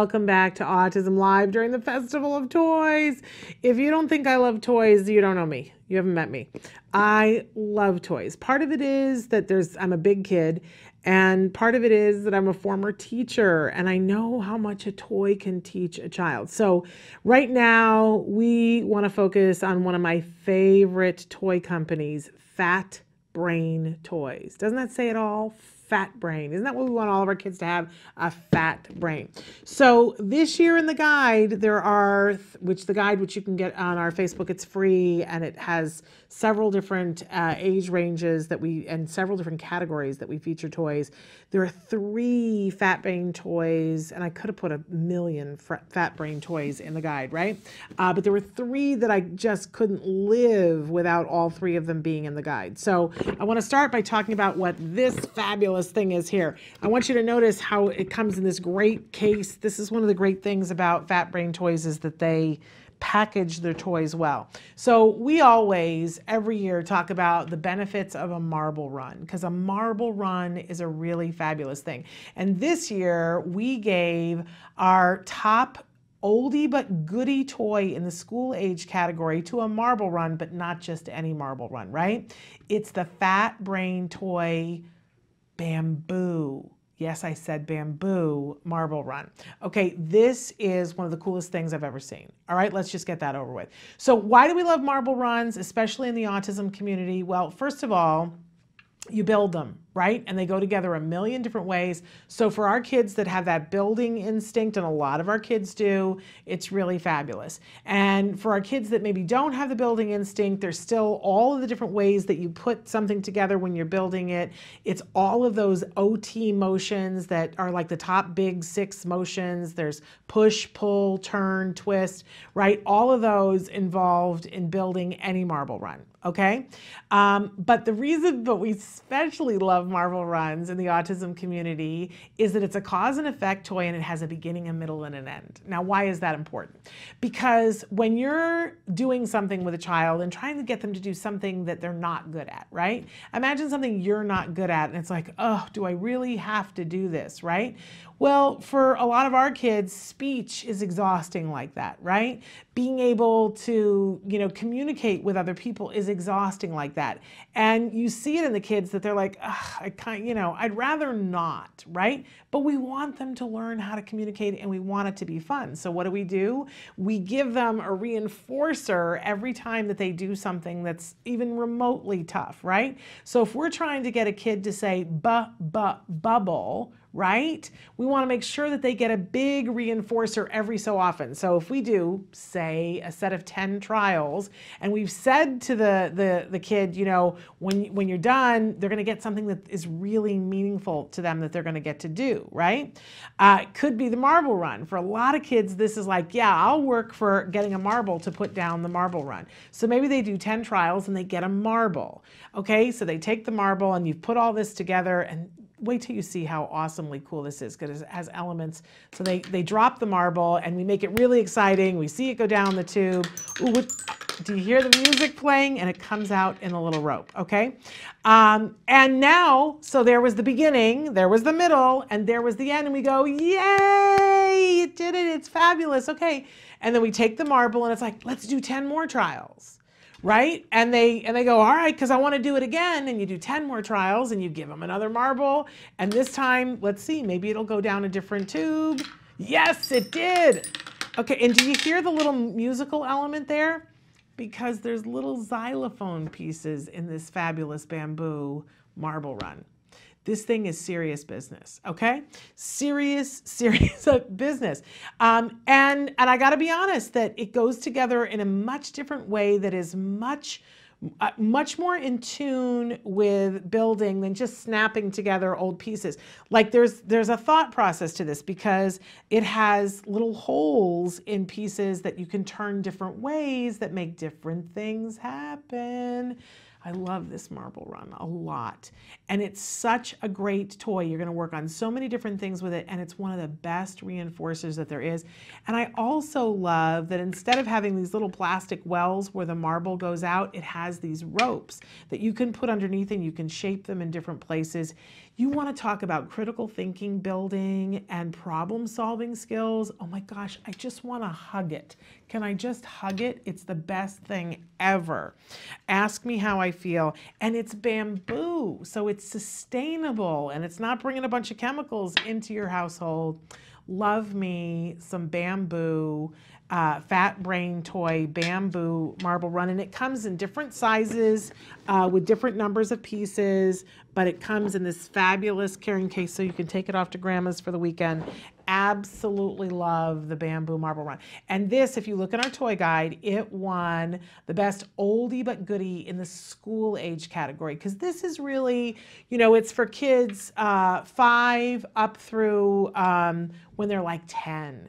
welcome back to Autism Live during the Festival of Toys. If you don't think I love toys, you don't know me. You haven't met me. I love toys. Part of it is that I'm a big kid, and part of it is that I'm a former teacher, and I know how much a toy can teach a child. So right now, we want to focus on one of my favorite toy companies, Fat Brain Toys. Doesn't that say it all? Fat brain. Isn't that what we want all of our kids to have? A fat brain. So this year in the guide, there are, which you can get on our Facebook, it's free, and it has several different age ranges and several different categories that we feature toys. There are 3 fat brain toys, and I could have put 1,000,000 fat brain toys in the guide, right? But there were 3 that I just couldn't live without all 3 of them being in the guide. So I want to start by talking about what this fabulous thing is here. I want you to notice how it comes in this great case. This is one of the great things about Fat Brain Toys, is that they package their toys well. So we always, every year, talk about the benefits of a marble run, because a marble run is a really fabulous thing. And this year, we gave our top oldie but goodie toy in the school age category to a marble run, but not just any marble run, right? It's the Fat Brain Toy Bamboo. Yes, I said bamboo marble run. Okay, this is one of the coolest things I've ever seen. All right, let's just get that over with. So why do we love marble runs, especially in the autism community? Well, first of all, you build them, right? And they go together 1,000,000 different ways. So for our kids that have that building instinct, and a lot of our kids do, it's really fabulous. And for our kids that maybe don't have the building instinct, there's still all of the different ways that you put something together when you're building it. It's all of those OT motions that are like the top big 6 motions. There's push, pull, turn, twist, right? All of those involved in building any marble run. Okay. But we especially love marble runs in the autism community is that it's a cause and effect toy, and it has a beginning, a middle, and an end. Now, why is that important? Because when you're doing something with a child and trying to get them to do something that they're not good at, right? Imagine something you're not good at, and it's like, oh, do I really have to do this, right? Well, for a lot of our kids, speech is exhausting like that, right? Being able to, communicate with other people is exhausting like that. And you see it in the kids that they're like, I'd rather not, right? But we want them to learn how to communicate, and we want it to be fun. So what do? We give them a reinforcer every time that they do something that's even remotely tough, right? So if we're trying to get a kid to say bubble, right? We want to make sure that they get a big reinforcer every so often. So if we do, say, a set of 10 trials, and we've said to the kid, when you're done, they're going to get something that is really meaningful to them that they're going to get to do, right? It could be the marble run. For a lot of kids, this is like, yeah, I'll work for getting a marble to put down the marble run. So maybe they do 10 trials and they get a marble. Okay, so they take the marble, and you've put all this together, and wait till you see how awesomely cool this is, because it has elements. So they drop the marble, and we make it really exciting. We see it go down the tube. Ooh, do you hear the music playing? And it comes out in a little rope, okay? And now, so there was the beginning, there was the middle, and there was the end, and we go, yay, you did it, it's fabulous, okay. And then we take the marble, and it's like, let's do 10 more trials. Right? And they go, all right, because I want to do it again. And you do 10 more trials, and you give them another marble. And this time, let's see, maybe it'll go down a different tube. Yes, it did. Okay, and do you hear the little musical element there? Because there's little xylophone pieces in this fabulous bamboo marble run. This thing is serious business, okay? Serious business. And I gotta be honest that it goes together in a much different way that is much more in tune with building than just snapping together old pieces. Like there's a thought process to this, because it has little holes in pieces that you can turn different ways that make different things happen. I love this marble run a lot. And it's such a great toy. You're going to work on so many different things with it, and it's one of the best reinforcers that there is. And I also love that instead of having these little plastic wells where the marble goes out, it has these ropes that you can put underneath and you can shape them in different places. You want to talk about critical thinking building and problem solving skills. Oh my gosh, I just want to hug it. Can I just hug it? It's the best thing ever. Ask me how I feel. And it's bamboo, so it's sustainable and it's not bringing a bunch of chemicals into your household. Love me some bamboo, fat brain toy, bamboo marble run. And it comes in different sizes with different numbers of pieces, but it comes in this fabulous carrying case so you can take it off to grandma's for the weekend. Absolutely love the bamboo marble run. And this, if you look in our toy guide, it won the best oldie but goodie in the school age category, because this is really, you know, it's for kids 5 up through when they're like 10.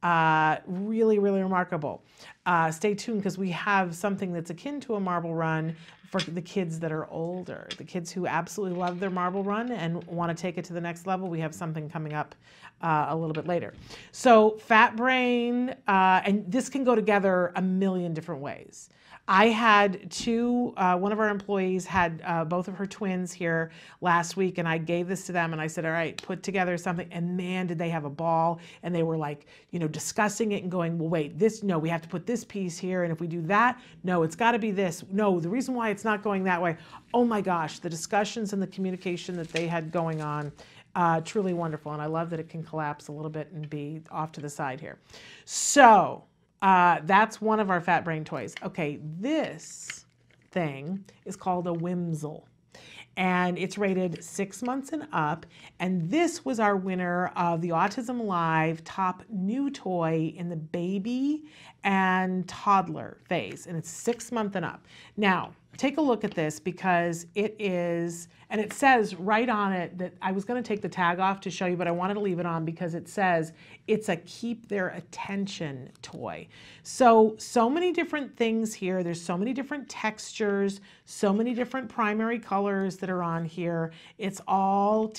Really, really remarkable. Stay tuned, because we have something that's akin to a marble run for the kids that are older, the kids who absolutely love their marble run and want to take it to the next level. We have something coming up a little bit later. So fat brain, and this can go together a million different ways. I had one of our employees had both of her twins here last week, and I gave this to them and I said, all right, put together something. And man, did they have a ball. And they were like, you know, discussing it and going, well, wait, no, we have to put this piece here. And if we do that, no, it's got to be this. No, the reason why it's not going that way. Oh my gosh, the discussions and the communication that they had going on, truly wonderful. And I love that it can collapse a little bit and be off to the side here. So, that's one of our fat brain toys. Okay, this thing is called a Wimzle, and it's rated 6 months and up. And this was our winner of the Autism Live Top New Toy in the baby and toddler phase, and it's 6 months and up. Now, take a look at this, because it is, and it says right on it that I was going to take the tag off to show you, but I wanted to leave it on because it says it's a keep their attention toy. So many different things here. There's so many different textures, so many different primary colors that are on here. It's all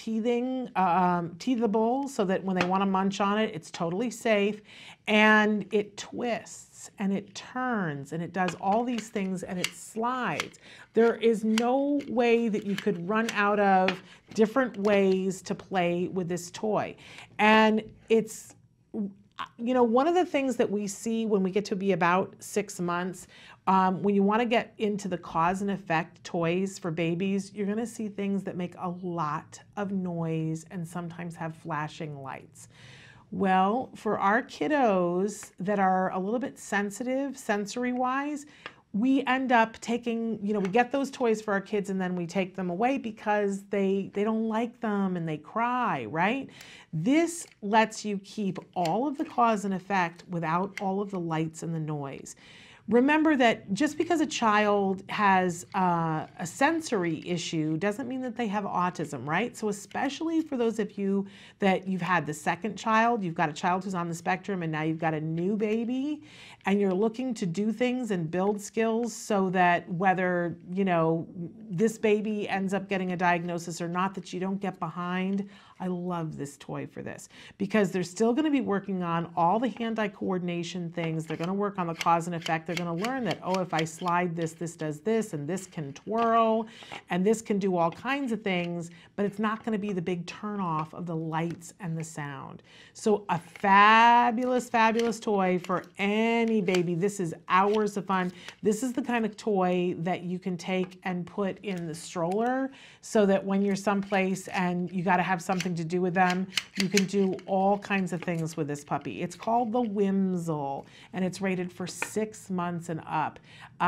teethable so that when they want to munch on it, it's totally safe. And it twists and it turns and it does all these things and it slides. There is no way that you could run out of different ways to play with this toy. And it's, you know, one of the things that we see when we get to be about 6 months, when you want to get into the cause and effect toys for babies, you're going to see things that make a lot of noise and sometimes have flashing lights. Well, for our kiddos that are a little bit sensitive sensory-wise, we end up taking, you know, we get those toys for our kids and then we take them away because they don't like them and they cry, right? This lets you keep all of the cause and effect without all of the lights and the noise. Remember that just because a child has a sensory issue doesn't mean that they have autism, right? So especially for those of you that you've had the second child, you've got a child who's on the spectrum and now you've got a new baby and you're looking to do things and build skills so that whether, you know, this baby ends up getting a diagnosis or not, that you don't get behind. I love this toy for this because they're still going to be working on all the hand-eye coordination things. They're going to work on the cause and effect. They're going to learn that, oh, if I slide this, this does this, and this can twirl, and this can do all kinds of things, but it's not going to be the big turn-off of the lights and the sound. So a fabulous, fabulous toy for any baby. This is hours of fun. This is the kind of toy that you can take and put in the stroller so that when you're someplace and you got to have something to do with them, you can do all kinds of things with this puppy. It's called the Wimzle, and it's rated for 6 months and up.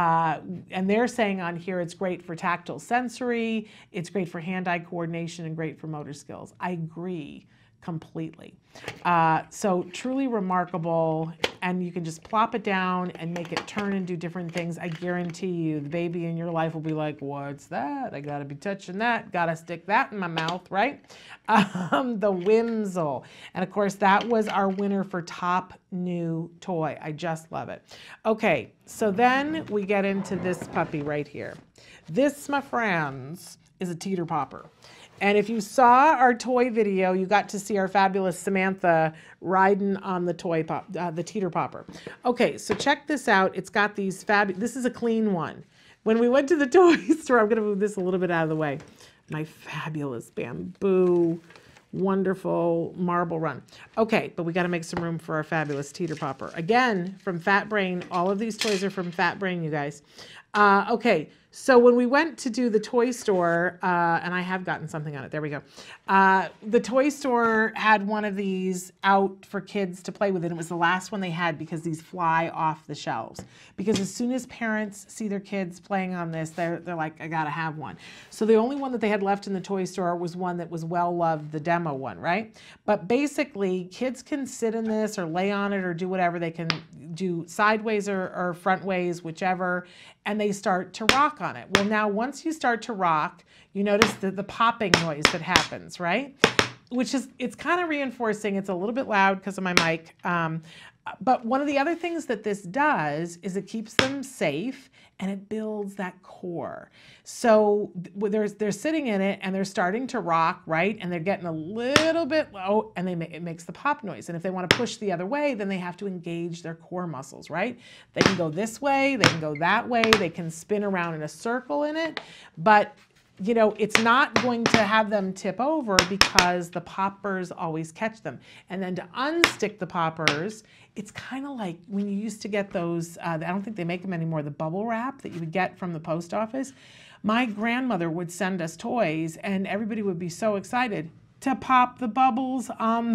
And they're saying on here it's great for tactile sensory, it's great for hand-eye coordination, and great for motor skills. I agree. completely. So truly remarkable, and you can just plop it down and make it turn and do different things. I guarantee you the baby in your life will be like, what's that? I gotta be touching that, gotta stick that in my mouth, right? The Wimzle. And of course that was our winner for top new toy. I just love it. Okay, so then we get into this puppy right here. This, my friends, is a Teeter-Popper. And if you saw our toy video, you got to see our fabulous Samantha riding on the the Teeter-Popper. Okay, so check this out. It's got these this is a clean one. When we went to the toy store, I'm gonna move this a little bit out of the way. My fabulous bamboo, wonderful marble run. Okay, but we gotta make some room for our fabulous Teeter-Popper. Again, from Fat Brain. All of these toys are from Fat Brain, you guys. Okay, so when we went to do the toy store, and I have gotten something on it, there we go. The toy store had one of these out for kids to play with, and it was the last one they had because these fly off the shelves. Because as soon as parents see their kids playing on this, they're like, I gotta have one. So the only one that they had left in the toy store was one that was well loved, the demo one, right? But basically, kids can sit in this or lay on it or do whatever. They can do sideways or front ways, whichever, and they start to rock on it. Well, now once you start to rock, you notice the popping noise that happens, right? Which is, it's kind of reinforcing. It's a little bit loud because of my mic. But one of the other things that this does is it keeps them safe and it builds that core. So they're sitting in it and they're starting to rock, right? And they're getting a little bit low and it makes the pop noise. And if they want to push the other way, then they have to engage their core muscles, right? They can go this way, they can go that way, they can spin around in a circle in it, but you know, it's not going to have them tip over because the poppers always catch them. And then to unstick the poppers, it's kind of like when you used to get those, I don't think they make them anymore, the bubble wrap that you would get from the post office. My grandmother would send us toys and everybody would be so excited to pop the bubbles on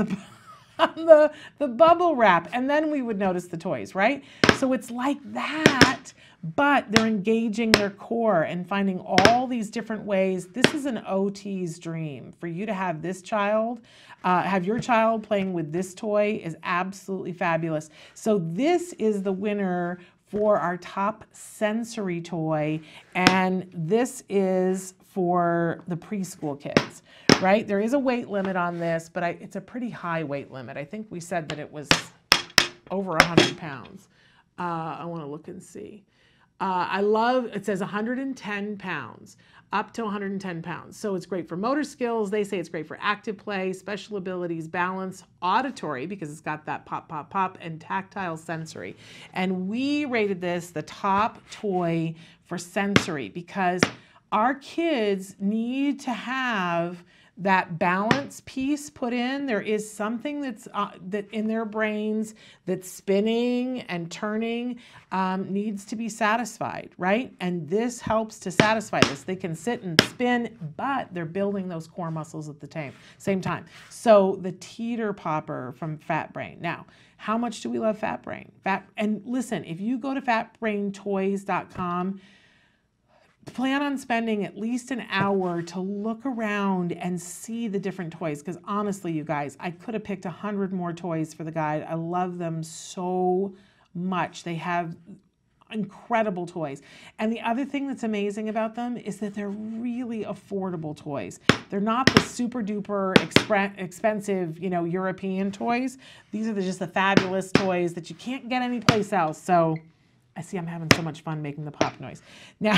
the bubble wrap, and then we would notice the toys, right? So it's like that, but they're engaging their core and finding all these different ways. This is an OT's dream. For you to have this child, have your child playing with this toy is absolutely fabulous. So this is the winner for our top sensory toy, and this is for the preschool kids. Right? There is a weight limit on this, but it's a pretty high weight limit. I think we said that it was over 100 pounds. I want to look and see. I love, it says 110 pounds, up to 110 pounds. So it's great for motor skills. They say it's great for active play, special abilities, balance, auditory, because it's got that pop, pop, pop, and tactile sensory. And we rated this the top toy for sensory because our kids need to have that balance piece put in. There is something that's that in their brains that's spinning and turning, needs to be satisfied, right? And this helps to satisfy this. They can sit and spin, but they're building those core muscles at the same time. So the Teeter-Popper from Fat Brain. Now, how much do we love Fat Brain? And listen, if you go to fatbraintoys.com, plan on spending at least an hour to look around and see the different toys, because honestly, you guys, I could have picked 100 more toys for the guide. I love them so much. They have incredible toys. And the other thing that's amazing about them is that they're really affordable toys. They're not the super duper expensive, you know, European toys. These are just the fabulous toys that you can't get anyplace else. So I see I'm having so much fun making the pop noise. Now,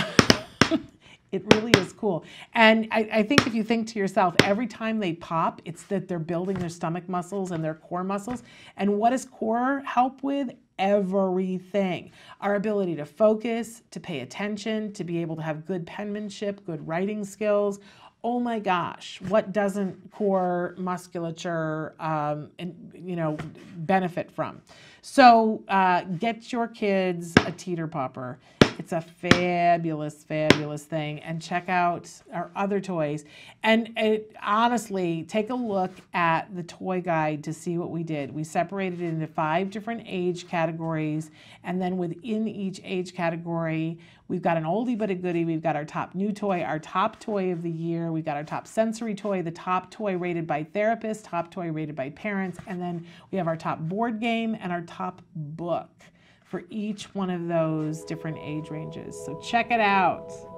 it really is cool. And I think if you think to yourself, every time they pop, it's that they're building their stomach muscles and their core muscles. And what does core help with? Everything. Our ability to focus, to pay attention, to be able to have good penmanship, good writing skills. Oh my gosh, what doesn't core musculature benefit from? So get your kids a Teeter-Popper. It's a fabulous, fabulous thing. And check out our other toys. And honestly, take a look at the toy guide to see what we did. We separated it into 5 different age categories. And then within each age category, we've got an oldie but a goodie. We've got our top new toy, our top toy of the year. We've got our top sensory toy, the top toy rated by therapists, top toy rated by parents. And then we have our top board game and our top book for each one of those different age ranges. So check it out.